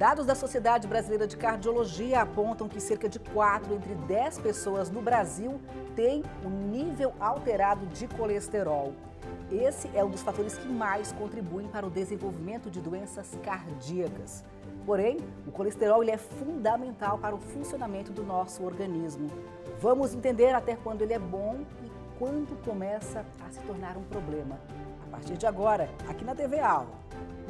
Dados da Sociedade Brasileira de Cardiologia apontam que cerca de 4 entre 10 pessoas no Brasil têm um nível alterado de colesterol. Esse é um dos fatores que mais contribuem para o desenvolvimento de doenças cardíacas. Porém, o colesterol ele é fundamental para o funcionamento do nosso organismo. Vamos entender até quando ele é bom e quando começa a se tornar um problema. A partir de agora, aqui na TV Aula.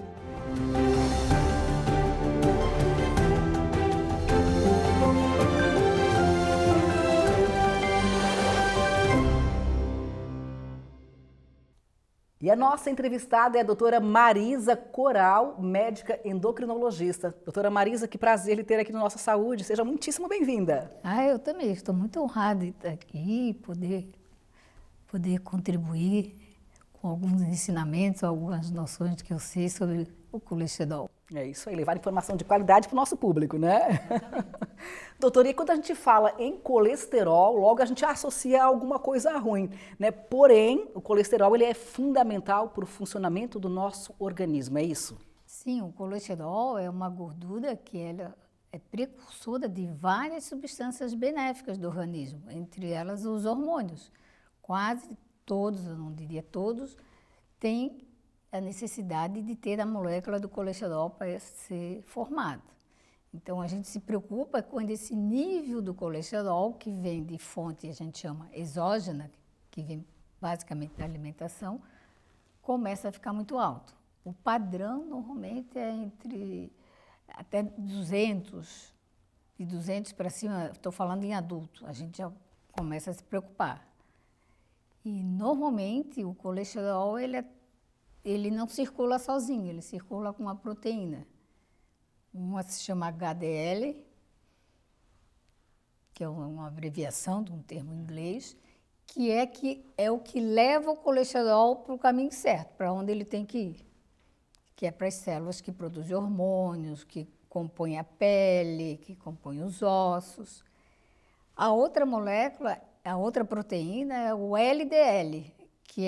E a nossa entrevistada é a doutora Marisa Coral, médica endocrinologista. Doutora Marisa, que prazer lhe ter aqui no Nossa Saúde. Seja muitíssimo bem-vinda. Eu também estou muito honrada de estar aqui, poder contribuir com alguns ensinamentos, algumas noções que eu sei sobre o colesterol. É isso aí, levar informação de qualidade para o nosso público, né? Doutora, e quando a gente fala em colesterol, logo a gente associa a alguma coisa ruim, né? Porém, o colesterol ele é fundamental para o funcionamento do nosso organismo, é isso? Sim, o colesterol é uma gordura que ela é precursora de várias substâncias benéficas do organismo, entre elas os hormônios. Quase todos, eu não diria todos, têm a necessidade de ter a molécula do colesterol para ser formada. Então, a gente se preocupa quando esse nível do colesterol, que vem de fonte, a gente chama exógena, que vem basicamente da alimentação, começa a ficar muito alto. O padrão, normalmente, é entre até 200, de 200 para cima, estou falando em adulto, a gente já começa a se preocupar. E, normalmente, o colesterol, ele não circula sozinho, ele circula com uma proteína. Uma se chama HDL, que é uma abreviação de um termo em inglês, que é o que leva o colesterol para o caminho certo, para onde ele tem que ir, que é para as células que produzem hormônios, que compõem a pele, que compõem os ossos. A outra molécula, a outra proteína é o LDL, que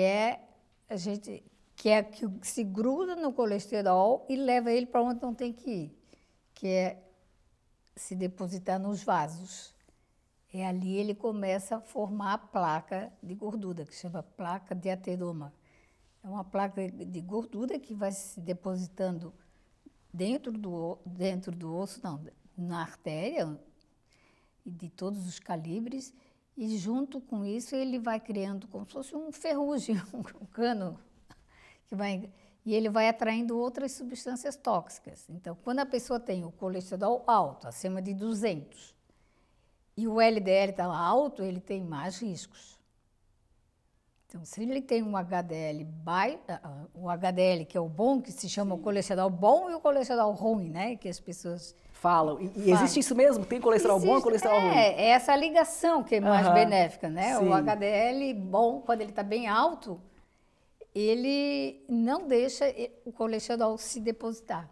se gruda no colesterol e leva ele para onde não tem que ir, que é se depositar nos vasos. É ali ele começa a formar a placa de gordura, que chama placa de ateroma. É uma placa de gordura que vai se depositando dentro do osso, não, na artéria, de todos os calibres, e junto com isso ele vai criando como se fosse um ferrugem, um cano, e ele vai atraindo outras substâncias tóxicas. Então, quando a pessoa tem o colesterol alto, acima de 200, e o LDL está alto, ele tem mais riscos. Então, se ele tem um HDL baixo, o HDL que é o bom, que se chama o colesterol bom, e o colesterol ruim, né? Que as pessoas falam. E existe isso mesmo? Tem colesterol bom e colesterol ruim? É essa ligação que é mais benéfica, né? Sim. O HDL bom, quando ele está bem alto, ele não deixa o colesterol se depositar.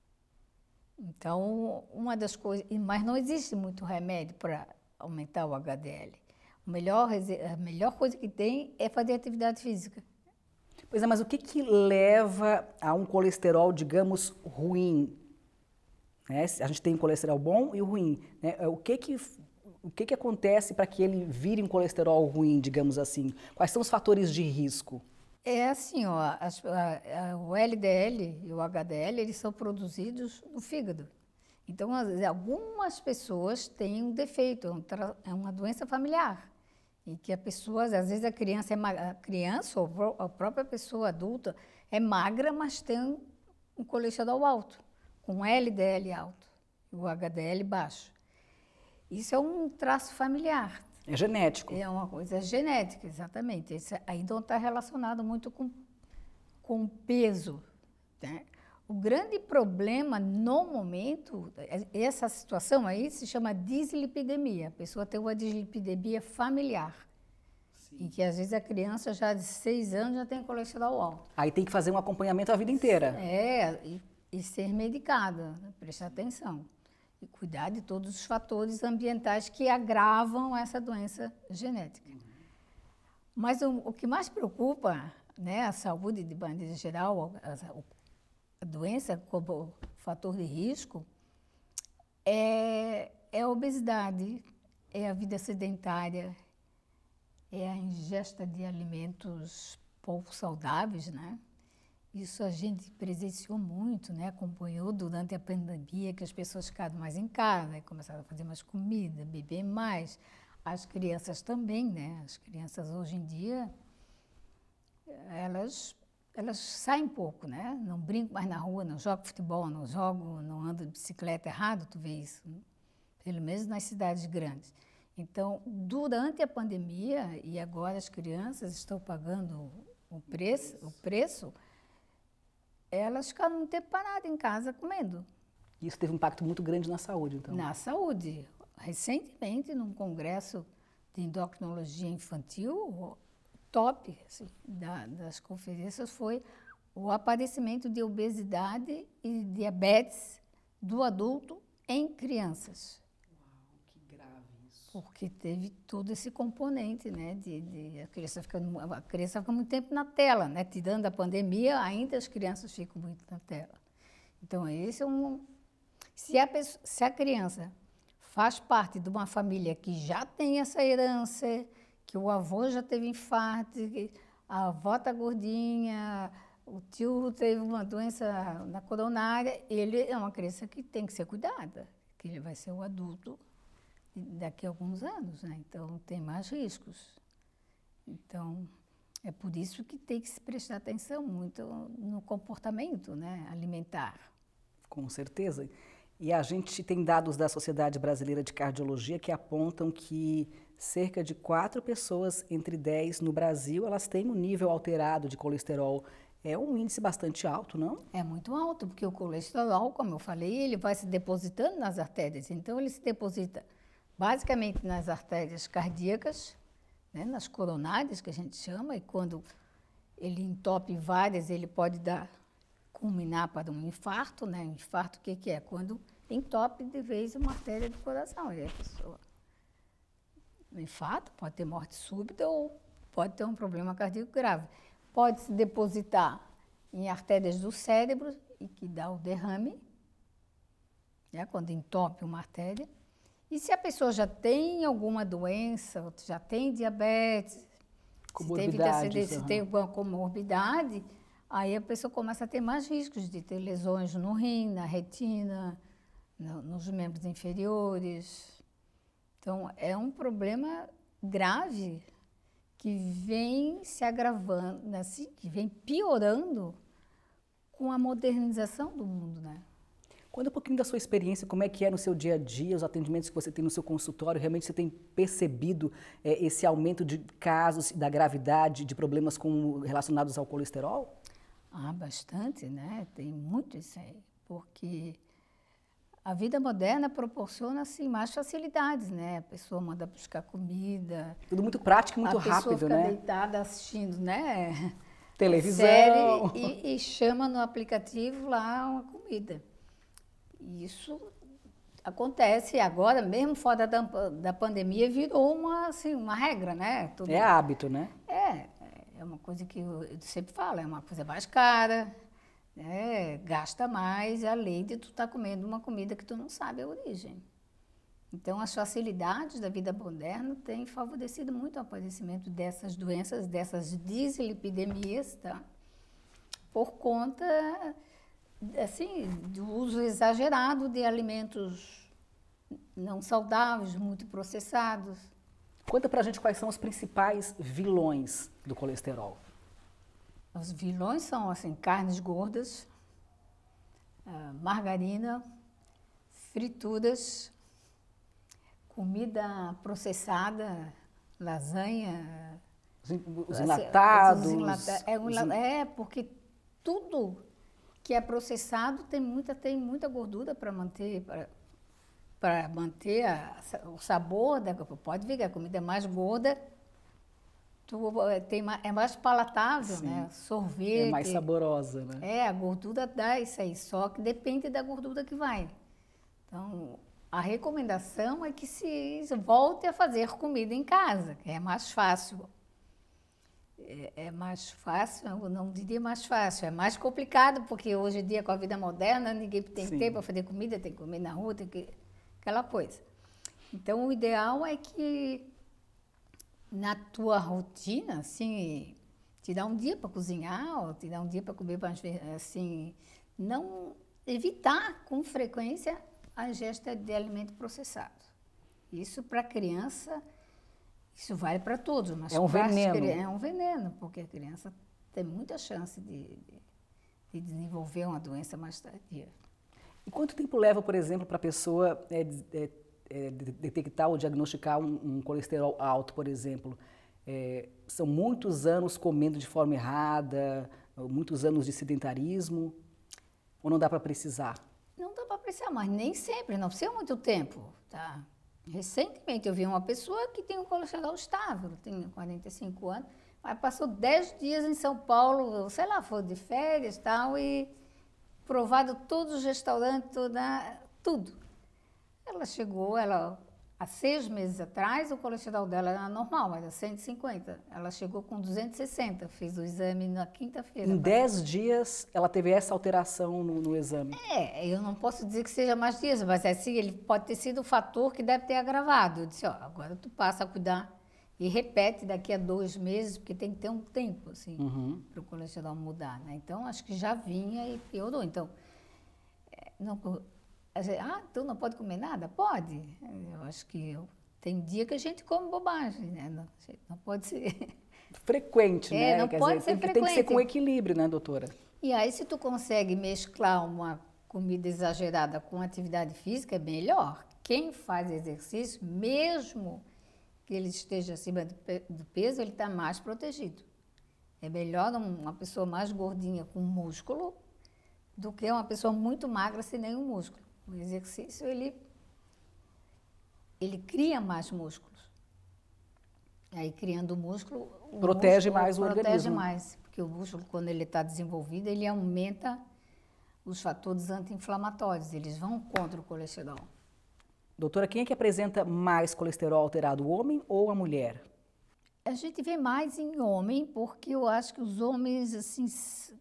Então, uma das coisas... Mas não existe muito remédio para aumentar o HDL. A melhor coisa que tem é fazer atividade física. Pois é, mas o que leva a um colesterol, digamos, ruim? Né? A gente tem um colesterol bom e o ruim. Né? O que acontece para que ele vire um colesterol ruim, digamos assim? Quais são os fatores de risco? É assim, o LDL e o HDL, eles são produzidos no fígado. Então, algumas pessoas têm um defeito, é uma doença familiar. E que a pessoa, às vezes a criança ou a própria pessoa adulta é magra, mas tem um colesterol alto, com LDL alto e o HDL baixo. Isso é um traço familiar. É genético. É uma coisa genética, exatamente. Isso aí não está relacionado muito com peso, né? O grande problema, no momento, essa situação aí se chama dislipidemia. A pessoa tem uma dislipidemia familiar. Sim. E que, às vezes, a criança já de 6 anos já tem colesterol alto. Aí tem que fazer um acompanhamento a vida inteira. E ser medicada, né? Prestar atenção. E cuidar de todos os fatores ambientais que agravam essa doença genética. Mas o que mais preocupa, né, a saúde de maneira geral, a doença como fator de risco, É a obesidade, é a vida sedentária, é a ingesta de alimentos pouco saudáveis, né? Isso a gente presenciou muito, né? Acompanhou durante a pandemia, que as pessoas ficaram mais em casa, começaram a fazer mais comida, beber mais. As crianças também, né? As crianças hoje em dia, elas saem pouco, né? Não brincam mais na rua, não jogam futebol, não andam de bicicleta. Errado tu vê isso, né? Pelo menos nas cidades grandes. Então, durante a pandemia, e agora as crianças estão pagando o preço, elas ficaram um tempo paradas em casa comendo. Isso teve um impacto muito grande na saúde, então? Na saúde. Recentemente, num congresso de endocrinologia infantil, o top assim, das conferências foi o aparecimento de obesidade e diabetes do adulto em crianças. Uau, que grave isso. Porque teve todo esse componente, né, a criança fica muito tempo na tela, né, tirando a pandemia, ainda as crianças ficam muito na tela. Então, esse é se a criança faz parte de uma família que já tem essa herança, que o avô já teve infarto, que a avó está gordinha, o tio teve uma doença na coronária, ele é uma criança que tem que ser cuidada, que ele vai ser o adulto daqui a alguns anos, né? Então tem mais riscos. Então é por isso que tem que se prestar atenção muito no comportamento, né, alimentar. Com certeza. E a gente tem dados da Sociedade Brasileira de Cardiologia que apontam que cerca de 4 pessoas entre 10 no Brasil, elas têm um nível alterado de colesterol. É um índice bastante alto, não? É muito alto, porque o colesterol, como eu falei, ele vai se depositando nas artérias. Então, ele se deposita basicamente nas artérias cardíacas, né, nas coronárias, que a gente chama, e quando ele entope várias, ele pode culminar para um infarto, né? Um infarto, o que é? Quando entope de vez uma artéria do coração. E a pessoa, um infarto, pode ter morte súbita ou pode ter um problema cardíaco grave. Pode se depositar em artérias do cérebro e que dá o derrame, né? Quando entope uma artéria. E se a pessoa já tem alguma doença, já tem diabetes, se tem uma comorbidade, aí a pessoa começa a ter mais riscos de ter lesões no rim, na retina, nos membros inferiores. Então, é um problema grave que vem se agravando, assim, que vem piorando com a modernização do mundo, né? Conta um pouquinho da sua experiência, como é que é no seu dia a dia, os atendimentos que você tem no seu consultório. Realmente você tem percebido esse aumento de casos, da gravidade, de problemas relacionados ao colesterol? Ah, bastante, né? Tem muito isso aí, porque a vida moderna proporciona assim, mais facilidades, né? A pessoa manda buscar comida. Tudo muito prático e muito rápido, né? A pessoa fica deitada assistindo, né? Televisão. Série e chama no aplicativo lá uma comida. Isso acontece agora, mesmo fora da pandemia, virou uma regra, né? É hábito, né? É uma coisa que eu sempre falo, é uma coisa mais cara, né? Gasta mais, além de tu estar comendo uma comida que tu não sabe a origem. Então, as facilidades da vida moderna têm favorecido muito o aparecimento dessas doenças, dessas dislipidemias, tá? Por conta, assim, do uso exagerado de alimentos não saudáveis, muito processados. Conta pra gente quais são os principais vilões do colesterol. Os vilões são, assim, carnes gordas, margarina, frituras, comida processada, lasanha. Os enlatados. Porque tudo que é processado tem muita gordura para manter, o sabor. Pode ver que a comida é mais gorda, é mais palatável, sim, né? Sorvete. É mais saborosa, né? A gordura dá isso aí, só que depende da gordura que vai. Então, a recomendação é que se volte a fazer comida em casa, que é mais fácil. É mais fácil, eu não diria mais fácil, é mais complicado, porque hoje em dia, com a vida moderna, ninguém tem tempo para fazer comida, tem que comer na rua, tem que... aquela coisa. Então, o ideal é que na tua rotina, assim, te dá um dia para cozinhar, ou te dá um dia para comer, assim, não evitar com frequência a ingesta de alimento processado. Isso para a criança, isso vale para todos, mas é um veneno. É um veneno, porque a criança tem muita chance de desenvolver uma doença mais tardia. E quanto tempo leva, por exemplo, para a pessoa detectar ou diagnosticar um colesterol alto, por exemplo? São muitos anos comendo de forma errada, muitos anos de sedentarismo, ou não dá para precisar? Não dá para precisar, mas nem sempre, não precisa muito tempo, tá? Recentemente eu vi uma pessoa que tem um colesterol estável, tem 45 anos, mas passou 10 dias em São Paulo, sei lá, foi de férias e tal, e provado todos os restaurantes, tudo. Ela chegou, há 6 meses atrás, o colesterol dela era normal, era 150. Ela chegou com 260, fez o exame na quinta-feira. Em 10 dias, ela teve essa alteração no exame? Eu não posso dizer que seja mais dias, mas assim, ele pode ter sido o fator que deve ter agravado. Eu disse, agora tu passa a cuidar e repete daqui a 2 meses, porque tem que ter um tempo, assim, para o colesterol mudar, né? Então, acho que já vinha e piorou. Então, tu não pode comer nada? Pode. Eu acho que tem dia que a gente come bobagem, né? Não pode ser... frequente, né? Não pode ser frequente. Tem que ser com equilíbrio, né, doutora? E aí, se tu consegue mesclar uma comida exagerada com atividade física, é melhor. Quem faz exercício, mesmo que ele esteja acima do peso, ele está mais protegido. É melhor uma pessoa mais gordinha com músculo do que uma pessoa muito magra sem nenhum músculo. O exercício, ele cria mais músculos. Aí, criando músculo... Protege mais o organismo. Protege mais, porque o músculo, quando ele está desenvolvido, ele aumenta os fatores anti-inflamatórios, eles vão contra o colesterol. Doutora, quem é que apresenta mais colesterol alterado, o homem ou a mulher? A gente vê mais em homem, porque eu acho que os homens, assim, se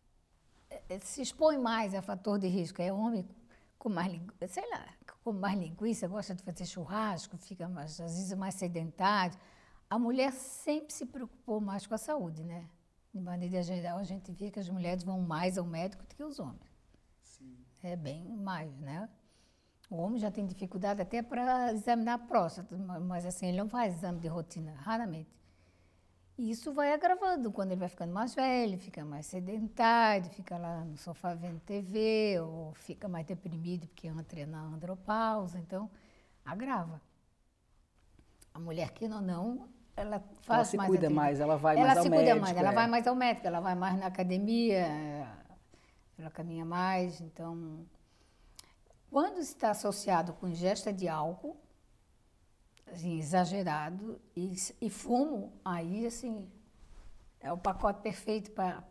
expõem mais a fator de risco. É homem com mais, sei lá, com mais linguiça, gosta de fazer churrasco, fica mais, às vezes mais sedentário. A mulher sempre se preocupou mais com a saúde, né? De maneira geral, a gente vê que as mulheres vão mais ao médico do que os homens. Sim. É bem mais, né? O homem já tem dificuldade até para examinar a próstata, mas assim, ele não faz exame de rotina, raramente. E isso vai agravando quando ele vai ficando mais velho, fica mais sedentário, fica lá no sofá vendo TV, ou fica mais deprimido porque entra na andropausa, então agrava. A mulher, que não, ela faz mais... Ela se cuida mais, ela vai mais ao médico. Ela se cuida mais, ela vai mais ao médico, ela vai mais na academia, ela caminha mais, então... Quando está associado com ingesta de álcool, assim, exagerado, e fumo, aí, assim, é o pacote perfeito para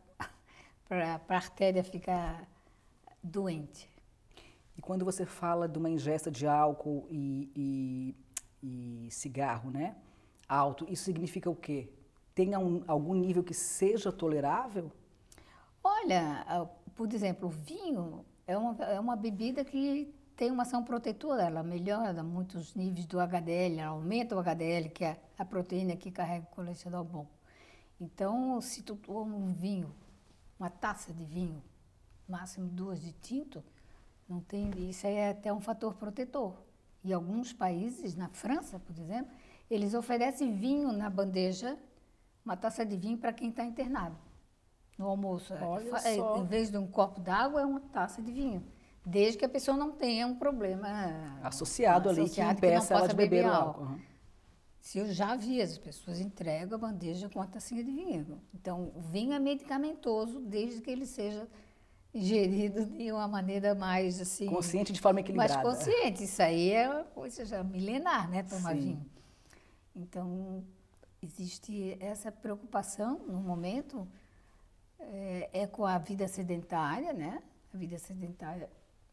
a artéria ficar doente. E quando você fala de uma ingesta de álcool e cigarro, né, alto, isso significa o quê? Tem algum nível que seja tolerável? Olha, por exemplo, o vinho é uma bebida que tem uma ação protetora, ela melhora muitos níveis do HDL, ela aumenta o HDL, que é a proteína que carrega o colesterol bom. Então, se tu toma um vinho, uma taça de vinho, máximo 2 de tinto, não tem, isso aí é até um fator protetor. Em alguns países, na França, por exemplo, eles oferecem vinho na bandeja, uma taça de vinho para quem está internado. No almoço, em vez de um copo d'água, é uma taça de vinho. Desde que a pessoa não tenha um problema associado ali que impeça ela de beber o álcool. Uhum. Se eu já vi, as pessoas entregam a bandeja com a tacinha de vinho. Então, o vinho é medicamentoso desde que ele seja ingerido de uma maneira mais assim... consciente, de forma equilibrada. Mais consciente. Isso aí é uma coisa já milenar, né? Tomar vinho. Então, existe essa preocupação no momento com a vida sedentária, né? A vida sedentária,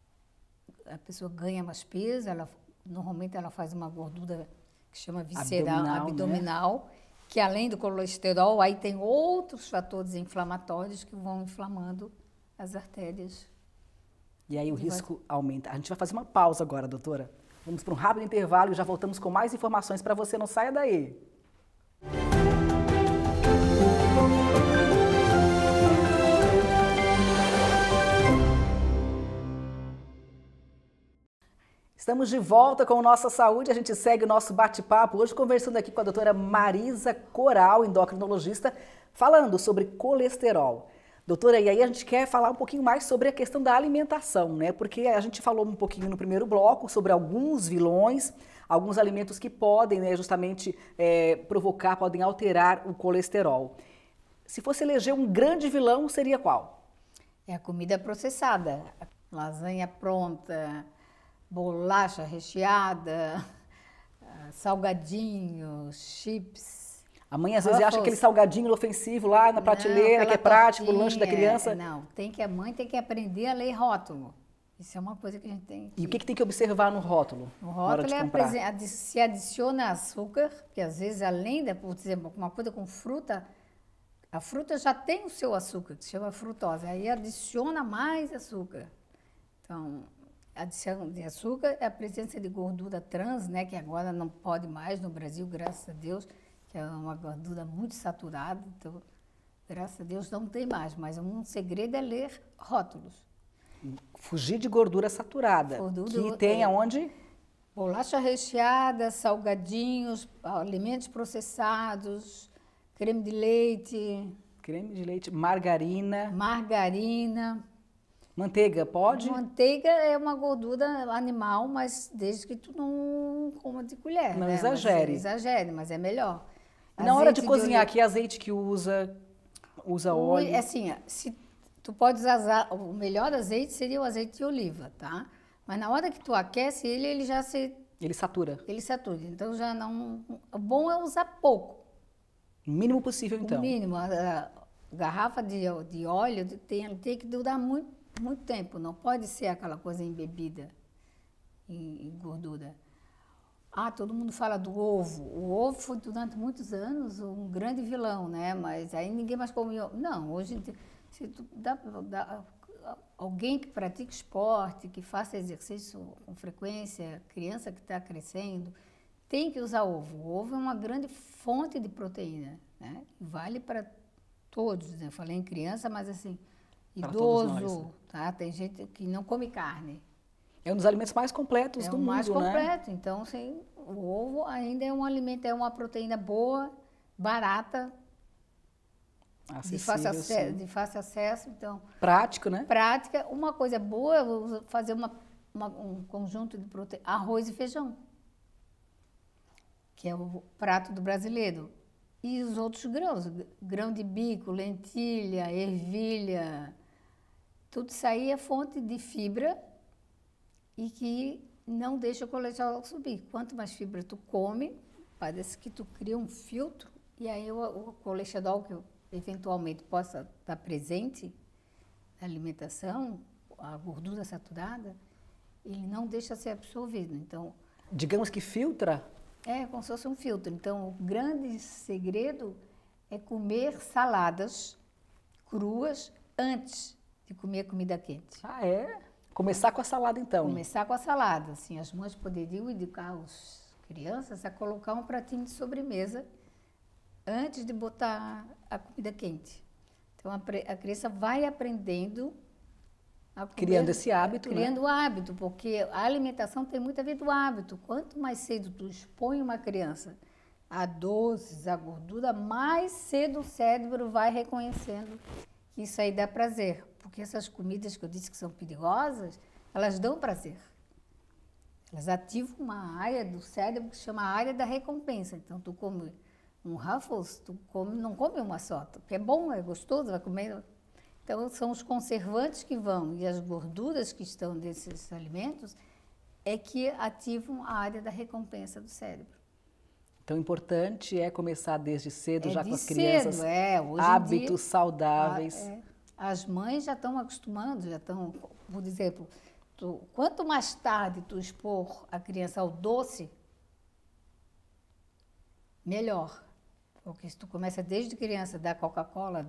a pessoa ganha mais peso, normalmente ela faz uma gordura que chama visceral, abdominal, né? Que além do colesterol, aí tem outros fatores inflamatórios que vão inflamando as artérias. E aí o risco aumenta. A gente vai fazer uma pausa agora, doutora. Vamos para um rápido intervalo e já voltamos com mais informações para você, não saia daí. Estamos de volta com Nossa Saúde, a gente segue o nosso bate-papo, hoje conversando aqui com a doutora Marisa Coral, endocrinologista, falando sobre colesterol. Doutora, e aí a gente quer falar um pouquinho mais sobre a questão da alimentação, né? Porque a gente falou um pouquinho no primeiro bloco sobre alguns vilões, alguns alimentos que podem, né, justamente provocar, podem alterar o colesterol. Se fosse eleger um grande vilão, seria qual? É a comida processada, lasanha pronta, bolacha recheada, salgadinhos, chips. A mãe às vezes acha aquele salgadinho ofensivo lá na prateleira, que é prático, o lanche da criança. Não, a mãe tem que aprender a ler rótulo. Isso é uma coisa que a gente tem que... E o que tem que observar no rótulo? No rótulo se adiciona açúcar, porque às vezes além de, por exemplo, uma coisa com fruta, a fruta já tem o seu açúcar, que se chama frutose, aí adiciona mais açúcar. Então, adição de açúcar é a presença de gordura trans, né, que agora não pode mais no Brasil, graças a Deus, que é uma gordura muito saturada, então, graças a Deus, não tem mais. Mas um segredo é ler rótulos. Fugir de gordura saturada, que tem aonde? Bolacha recheada, salgadinhos, alimentos processados, creme de leite. Creme de leite, margarina. Margarina. Manteiga, pode? Manteiga é uma gordura animal, mas desde que tu não coma de colher. Não, né? exagere. Exagere, mas é melhor. E na hora de cozinhar, que azeite que usa óleo? Assim, se tu pode usar, o melhor azeite seria o azeite de oliva, tá? Mas na hora que tu aquece ele já se... Ele satura. Ele satura, então já não... O bom é usar pouco. O mínimo possível, então. O mínimo. A garrafa de óleo tem que durar muito tempo, não pode ser aquela coisa embebida em gordura. Todo mundo fala do ovo. O ovo foi durante muitos anos um grande vilão, né? Mas aí ninguém mais come ovo. Não, hoje se tu alguém que pratica esporte, que faça exercício com frequência, criança que está crescendo, tem que usar ovo. O ovo é uma grande fonte de proteína, né? Vale para todos, né? Eu falei em criança, mas assim, idoso, tá? Tem gente que não come carne. É um dos alimentos mais completos do mundo, né? É o mais completo. Então, assim, o ovo ainda é um alimento, é uma proteína boa, barata, de fácil acesso. Então, prático, né? Prática. Uma coisa boa é fazer um conjunto de proteínas, arroz e feijão, que é o prato do brasileiro. E os outros grãos, grão de bico, lentilha, ervilha, tudo isso aí é fonte de fibra e que não deixa o colesterol subir. Quanto mais fibra tu come, parece que tu cria um filtro e aí o colesterol que eventualmente possa estar presente na alimentação, a gordura saturada, ele não deixa ser absorvido. Então, digamos que filtra? É como se fosse um filtro. Então, o grande segredo é comer saladas cruas antes de comer comida quente. É? Começar com a salada, então. Começar com a salada. Assim, as mães poderiam educar as crianças a colocar um pratinho de sobremesa antes de botar a comida quente. Então, a criança vai aprendendo a comer, criando esse hábito, criando o hábito, porque a alimentação tem muito a ver do hábito. Quanto mais cedo tu expõe uma criança a doces, a gordura, mais cedo o cérebro vai reconhecendo que isso aí dá prazer. Porque essas comidas que eu disse que são perigosas, elas dão prazer. Elas ativam uma área do cérebro que se chama área da recompensa. Então, tu come um Ruffles, não come uma só, porque é bom, é gostoso, vai comer. Então, são os conservantes que vão e as gorduras que estão nesses alimentos é que ativam a área da recompensa do cérebro. Então, o importante é começar desde cedo, já com as cedo, crianças, hoje hábitos saudáveis. As mães já estão acostumando, já estão, por exemplo, quanto mais tarde tu expor a criança ao doce, melhor. Porque se tu começa desde criança, da Coca-Cola,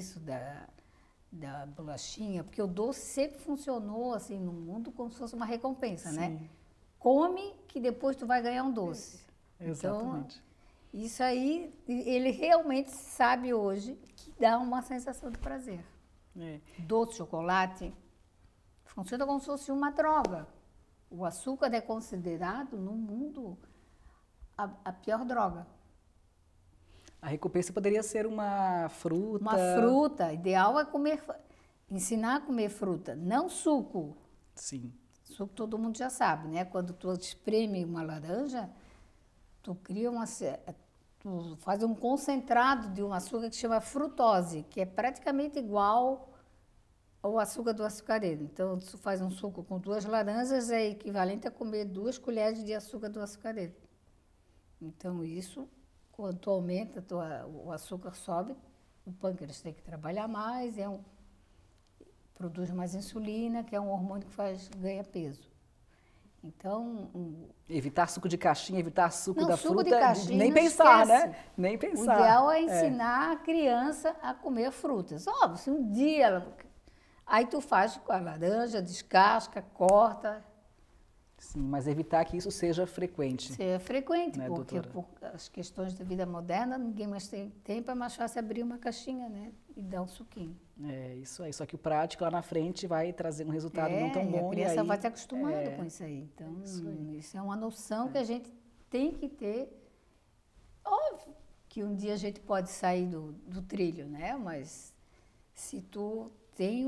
da bolachinha, porque o doce sempre funcionou assim no mundo como se fosse uma recompensa, né? come que depois tu vai ganhar um doce. Exatamente. Então, isso aí, ele realmente sabe hoje que dá uma sensação de prazer. Doce, chocolate, funciona como se fosse uma droga. O açúcar é considerado, no mundo, a pior droga. A recompensa poderia ser uma fruta. Uma fruta. Ideal é ensinar a comer fruta, não suco. Sim. Suco todo mundo já sabe, né? Quando tu espreme uma laranja, tu faz um concentrado de um açúcar que chama frutose, que é praticamente igual ao açúcar do açucareiro. Então, tu faz um suco com 2 laranjas, é equivalente a comer 2 colheres de açúcar do açucareiro. Então, isso, quando tu aumenta, o açúcar sobe, o pâncreas tem que trabalhar mais, produz mais insulina, que é um hormônio que ganha peso. Então... Evitar suco de caixinha, evitar suco da suco fruta, de caixinha, nem não pensar, esquece. né? Nem pensar. O ideal é ensinar a criança a comer frutas. Óbvio, se um dia aí tu faz com a laranja, descasca, corta. Sim, mas evitar que isso seja frequente. Seja frequente, né, porque doutora? por as questões da vida moderna, ninguém mais tem tempo, é mais fácil abrir uma caixinha, né? E dar um suquinho. É isso aí, só que o prático lá na frente vai trazer um resultado não tão bom. A criança aí, vai se acostumando com isso aí. Então, isso é uma noção que a gente tem que ter. Óbvio que um dia a gente pode sair do trilho, né? Mas se tu tem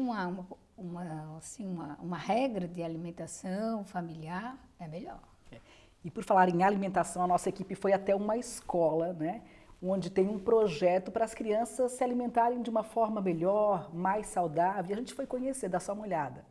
uma regra de alimentação familiar, é melhor. E por falar em alimentação, a nossa equipe foi até uma escola, né? Onde tem um projeto para as crianças se alimentarem de uma forma melhor, mais saudável. E a gente foi conhecer, dar só uma olhada.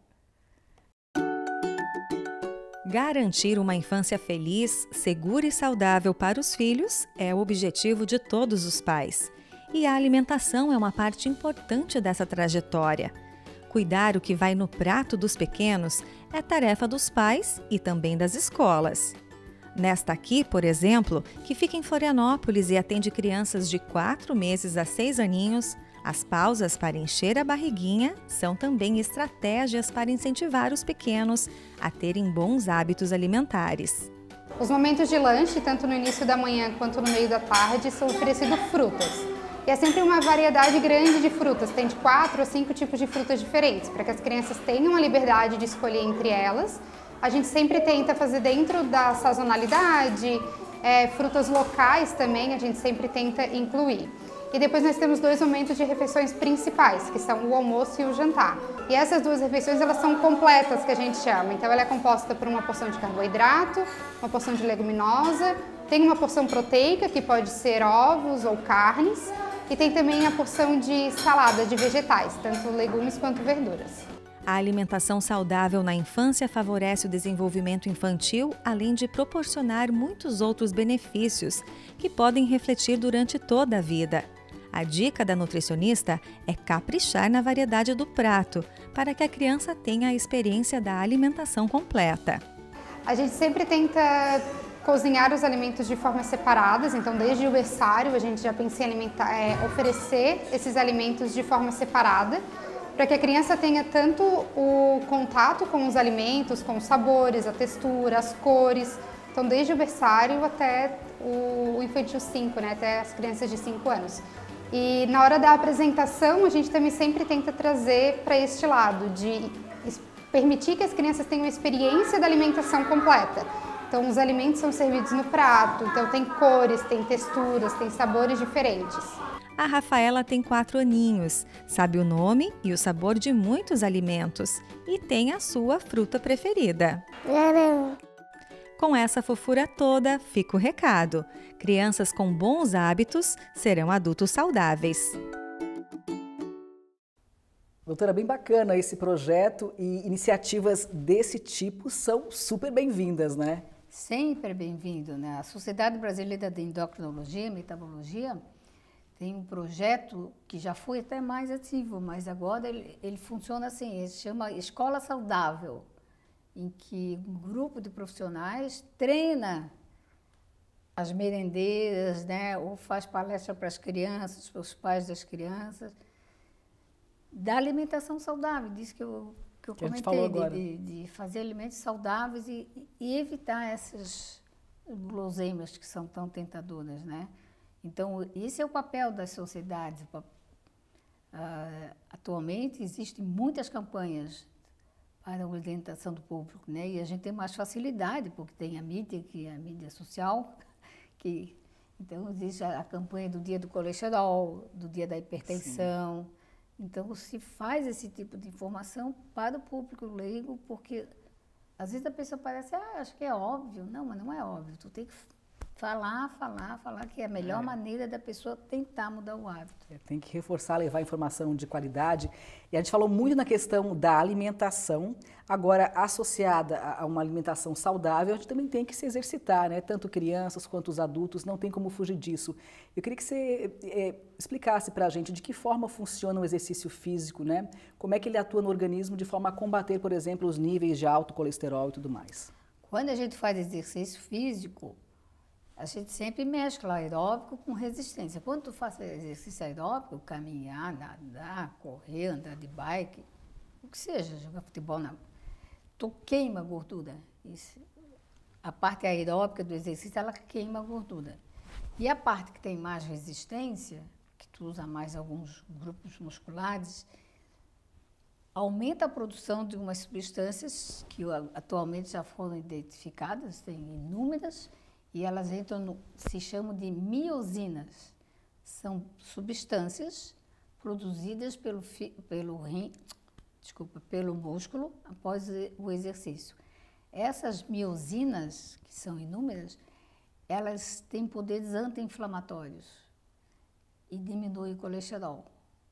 Garantir uma infância feliz, segura e saudável para os filhos é o objetivo de todos os pais. E a alimentação é uma parte importante dessa trajetória. Cuidar o que vai no prato dos pequenos é tarefa dos pais e também das escolas. Nesta aqui, por exemplo, que fica em Florianópolis e atende crianças de 4 meses a 6 aninhos, as pausas para encher a barriguinha são também estratégias para incentivar os pequenos a terem bons hábitos alimentares. Os momentos de lanche, tanto no início da manhã quanto no meio da tarde, são oferecidos frutas. E é sempre uma variedade grande de frutas, tem de 4 a 5 tipos de frutas diferentes, para que as crianças tenham a liberdade de escolher entre elas. A gente sempre tenta fazer dentro da sazonalidade, frutas locais também, a gente sempre tenta incluir. E depois nós temos 2 momentos de refeições principais, que são o almoço e o jantar. E essas 2 refeições, elas são completas, que a gente chama. Então ela é composta por uma porção de carboidrato, uma porção de leguminosa, tem uma porção proteica, que pode ser ovos ou carnes, e tem também a porção de salada de vegetais, tanto legumes quanto verduras. A alimentação saudável na infância favorece o desenvolvimento infantil, além de proporcionar muitos outros benefícios que podem refletir durante toda a vida. A dica da nutricionista é caprichar na variedade do prato, para que a criança tenha a experiência da alimentação completa. A gente sempre tenta cozinhar os alimentos de formas separadas, então desde o berçário a gente já pensa em oferecer esses alimentos de forma separada, para que a criança tenha tanto o contato com os alimentos, com os sabores, a textura, as cores, então desde o berçário até o infantil 5, né, até as crianças de 5 anos. E na hora da apresentação a gente também sempre tenta trazer para este lado, de permitir que as crianças tenham a experiência da alimentação completa. Então os alimentos são servidos no prato, então tem cores, tem texturas, tem sabores diferentes. A Rafaela tem 4 aninhos, sabe o nome e o sabor de muitos alimentos e tem a sua fruta preferida. Laranja. Com essa fofura toda, fica o recado. Crianças com bons hábitos serão adultos saudáveis. Doutora, bem bacana esse projeto e iniciativas desse tipo são super bem-vindas, né? Sempre bem-vindo, né? A Sociedade Brasileira de Endocrinologia e Metabologia tem um projeto que já foi até mais ativo, mas agora ele funciona assim, ele se chama Escola Saudável, em que um grupo de profissionais treina as merendeiras, né, ou faz palestra para as crianças, para os pais das crianças, da alimentação saudável, disso que eu que eu Que a gente falou comentei, agora. de fazer alimentos saudáveis e evitar essas guloseimas que são tão tentadoras, né? Então, esse é o papel das sociedades. Atualmente, existem muitas campanhas para a orientação do público, né? E a gente tem mais facilidade, porque tem a mídia, que é a mídia social, então existe a campanha do dia do colesterol, do dia da hipertensão. Sim. Então, se faz esse tipo de informação para o público leigo, porque às vezes a pessoa parece, acho que é óbvio. Não, mas não é óbvio. Tu tem que falar, que é a melhor maneira da pessoa tentar mudar o hábito. Tem que reforçar, levar informação de qualidade. E a gente falou muito na questão da alimentação. Agora, associada a uma alimentação saudável, a gente também tem que se exercitar, né? Tanto crianças quanto os adultos, não tem como fugir disso. Eu queria que você explicasse para a gente de que forma funciona o exercício físico, né? Como é que ele atua no organismo de forma a combater, por exemplo, os níveis de alto colesterol e tudo mais. Quando a gente faz exercício físico, a gente sempre mescla aeróbico com resistência. Quando tu faz exercício aeróbico, caminhar, nadar, correr, andar de bike, o que seja, jogar futebol, tu queima gordura. A parte aeróbica do exercício, ela queima gordura. E a parte que tem mais resistência, que tu usa mais alguns grupos musculares, aumenta a produção de umas substâncias que atualmente já foram identificadas, tem inúmeras, e elas entram se chamam de miosinas. São substâncias produzidas pelo músculo após o exercício. Essas miosinas, que são inúmeras, elas têm poderes anti-inflamatórios e diminuem o colesterol.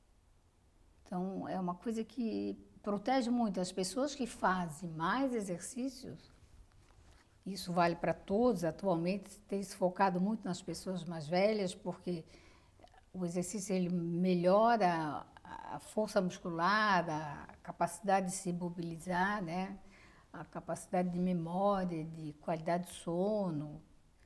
Então, é uma coisa que protege muito as pessoas que fazem mais exercícios. Isso vale para todos. Atualmente tem se focado muito nas pessoas mais velhas, porque o exercício ele melhora a força muscular, a capacidade de se mobilizar, né? A capacidade de memória, de qualidade de sono,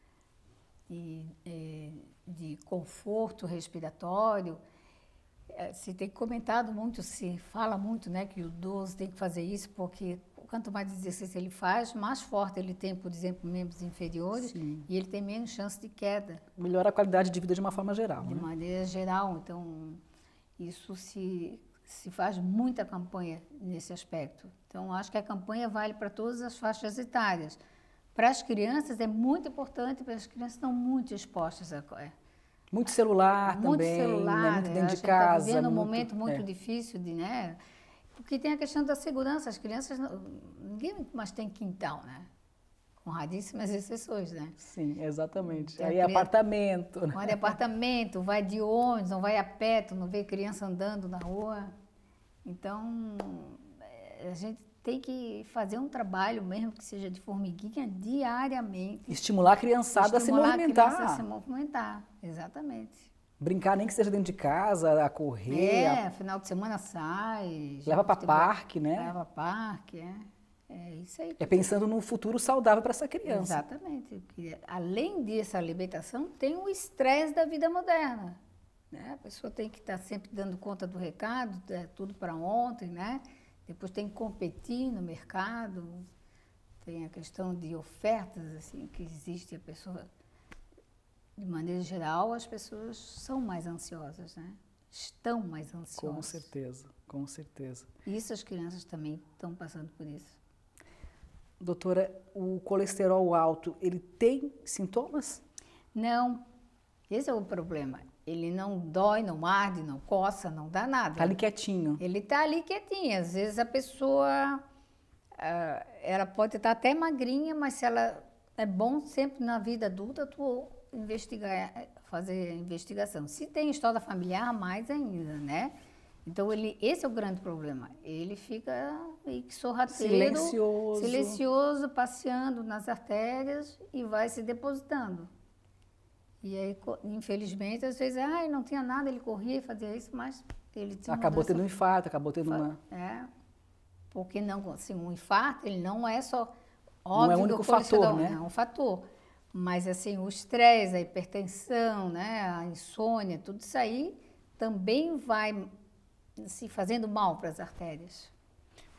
de conforto respiratório. Se tem comentado muito, se fala muito, né, que o idoso tem que fazer isso, porque quanto mais exercício ele faz, mais forte ele tem, por exemplo, membros inferiores. Sim. E ele tem menos chance de queda. Melhora a qualidade de vida de uma forma geral. De maneira geral. Então, isso se faz muita campanha nesse aspecto. Então, acho que a campanha vale para todas as faixas etárias. Para as crianças é muito importante, porque as crianças estão muito expostas a... Muito celular muito também, celular, né? Muito dentro de casa. Está vivendo um momento muito difícil, né? Porque tem a questão da segurança. As crianças, ninguém mais tem quintal, né? Com raríssimas exceções, né? Sim, exatamente. Então, aí apartamento. Né? Mora em apartamento, vai de ônibus, não vai a pé, tu não vê criança andando na rua. Então, a gente tem que fazer um trabalho mesmo que seja de formiguinha diariamente. Estimular a criançada a se movimentar. A criança a se movimentar, exatamente. Brincar nem que seja dentro de casa, a correr. Final de semana sai. Leva para parque, né? Leva para parque, É isso aí. É pensando num futuro saudável para essa criança. Exatamente. Porque, além dessa alimentação, tem o estresse da vida moderna. Né? A pessoa tem que estar sempre dando conta do recado, tudo para ontem, né? Depois tem que competir no mercado, tem a questão de ofertas assim, que existe. A pessoa, de maneira geral, as pessoas são mais ansiosas, né? Estão mais ansiosas. Com certeza, com certeza. Isso as crianças também estão passando por isso. Doutora, o colesterol alto, ele tem sintomas? Não, esse é o problema. Ele não dói, não arde, não coça, não dá nada. Está ali quietinho. Ele está ali quietinho. Às vezes a pessoa, ela pode estar até magrinha, mas se ela é bom sempre na vida adulta, tu fazer investigação. Se tem história familiar, mais ainda, né? Então, esse é o grande problema. Ele fica meio que sorrateiro, silencioso, passeando nas artérias e vai se depositando. E aí, infelizmente, às vezes, não tinha nada, ele corria e fazia isso, mas ele tinha acabou tendo um infarto, acabou tendo uma... Porque não, assim, um infarto, ele não é só... Óbvio, não é o único fator, né? É um fator. Mas, assim, o estresse, a hipertensão, né, a insônia, tudo isso aí também vai se fazendo mal para as artérias.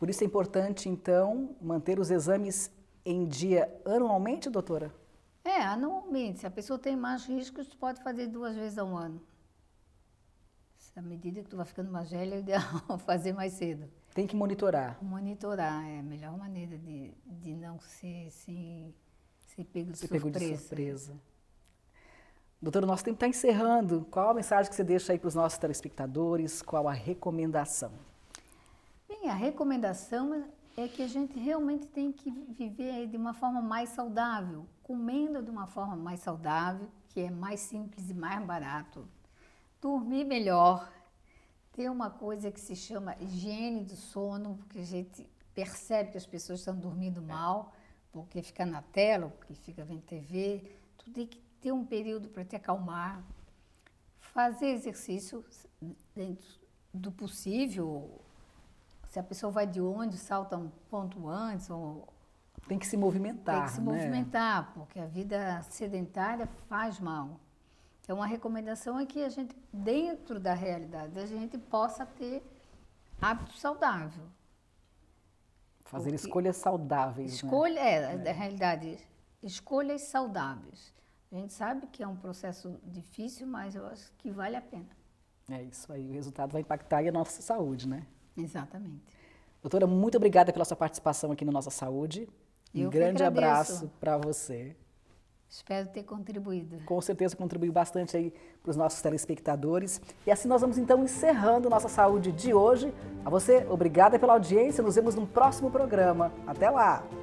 Por isso é importante, então, manter os exames em dia anualmente, doutora? Anualmente. Se a pessoa tem mais riscos, tu pode fazer 2 vezes ao ano. À medida que tu vai ficando mais velha, é ideal fazer mais cedo. Tem que monitorar. Monitorar é a melhor maneira de não ser pego de Pego surpresa. de surpresa. Doutora, o nosso tempo está encerrando. Qual a mensagem que você deixa aí para os nossos telespectadores? Qual a recomendação? Bem, a recomendação é que a gente realmente tem que viver de uma forma mais saudável, comendo de uma forma mais saudável, que é mais simples e mais barato. Dormir melhor, ter uma coisa que se chama higiene do sono, porque a gente percebe que as pessoas estão dormindo mal, porque fica na tela, porque fica vendo TV, tu tem que ter um período para te acalmar, fazer exercício dentro do possível. Se a pessoa vai de ônibus, salta um ponto antes, ou tem que se movimentar, tem que se movimentar, porque a vida sedentária faz mal. Então, a recomendação é que a gente, dentro da realidade, a gente possa ter hábito saudável. Fazer escolhas saudáveis. Da realidade, escolhas saudáveis. A gente sabe que é um processo difícil, mas eu acho que vale a pena. É isso aí, o resultado vai impactar aí a nossa saúde, né? Exatamente. Doutora, muito obrigada pela sua participação aqui no Nossa Saúde. Um grande abraço para você. Espero ter contribuído. Com certeza contribuiu bastante aí para os nossos telespectadores. E assim nós vamos então encerrando Nossa Saúde de hoje. A você, obrigada pela audiência. Nos vemos no próximo programa. Até lá!